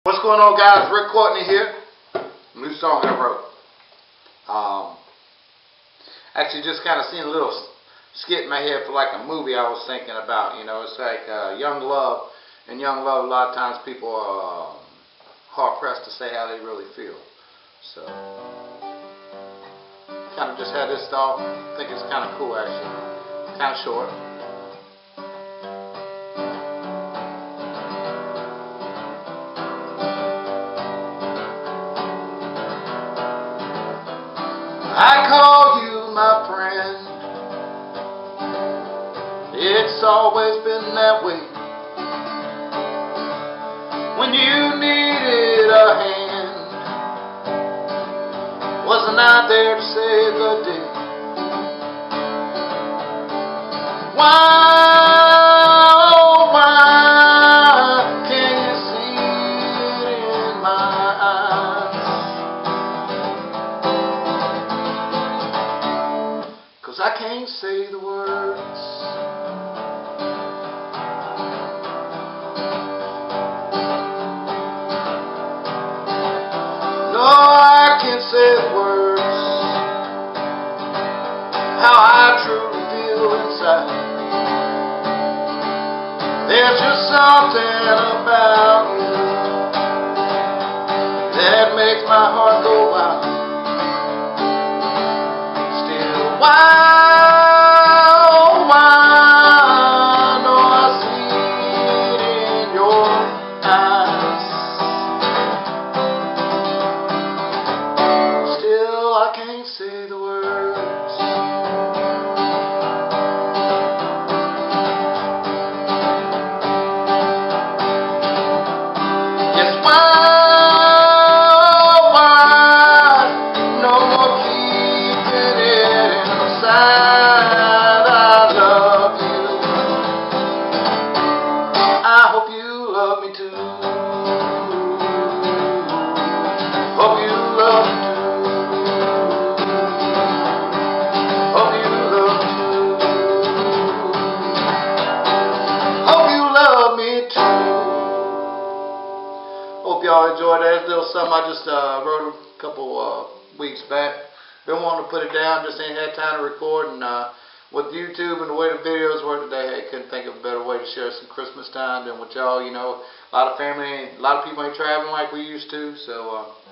What's going on, guys? Rick Courtney here. New song I wrote. Actually just kind of seen a little skit in my head for like a movie I was thinking about. You know, it's like young love. And young love, a lot of times people are hard pressed to say how they really feel. So, kind of just had this thought. I think it's kind of cool actually. Kind of short. I call you my friend. It's always been that way. When you needed a hand, wasn't I there to save the day? Why can't you see it in my eyes? 'Cause I can't say the words. No, I can't say the words. How I truly feel inside. There's just something about you that makes my heart go wild. Still, why? I can't say the words. Yes, why? No more keeping it inside. I love you. I hope you love me too. Hope you love me too. Hope y'all enjoyed that little something I just wrote a couple weeks back. Been wanting to put it down, just ain't had time to record. And with YouTube and the way the videos were today, I couldn't think of a better way to share some Christmas time than with y'all. You know, a lot of family, a lot of people ain't traveling like we used to. So